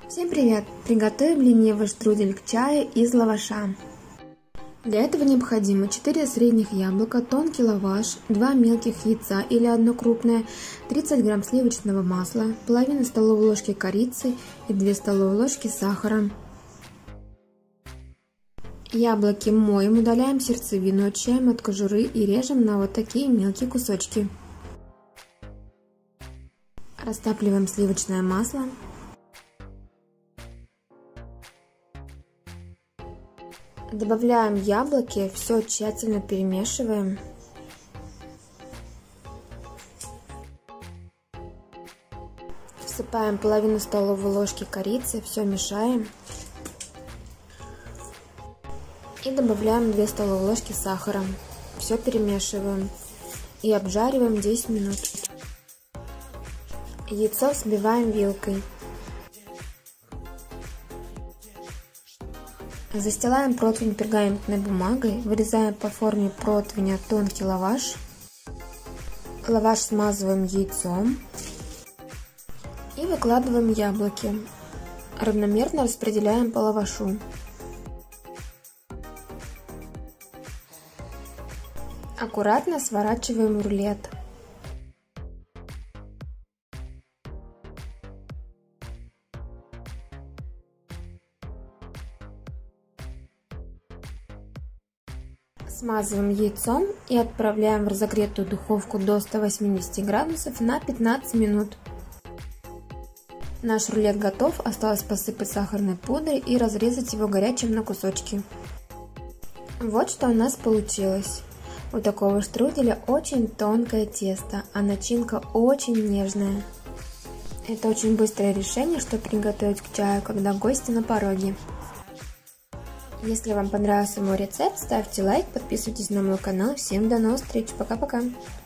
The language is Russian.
Всем привет! Приготовим ленивый штрудель к чаю из лаваша. Для этого необходимо 4 средних яблока, тонкий лаваш, 2 мелких яйца или 1 крупное, 30 грамм сливочного масла, половина столовой ложки корицы и 2 столовые ложки сахара. Яблоки моем, удаляем сердцевину, очищаем от кожуры и режем на вот такие мелкие кусочки. Растапливаем сливочное масло. Добавляем яблоки, все тщательно перемешиваем. Всыпаем половину столовой ложки корицы, все мешаем. И добавляем 2 столовые ложки сахара. Все перемешиваем и обжариваем 10 минут. Яйцо взбиваем вилкой. Застилаем противень пергаментной бумагой, вырезаем по форме противня тонкий лаваш. Лаваш смазываем яйцом и выкладываем яблоки. Равномерно распределяем по лавашу. Аккуратно сворачиваем рулет. Смазываем яйцом и отправляем в разогретую духовку до 180 градусов на 15 минут. Наш рулет готов, осталось посыпать сахарной пудрой и разрезать его горячим на кусочки. Вот что у нас получилось. У такого штруделя очень тонкое тесто, а начинка очень нежная. Это очень быстрое решение, чтобы приготовить к чаю, когда гости на пороге. Если вам понравился мой рецепт, ставьте лайк, подписывайтесь на мой канал. Всем до новых встреч, пока-пока!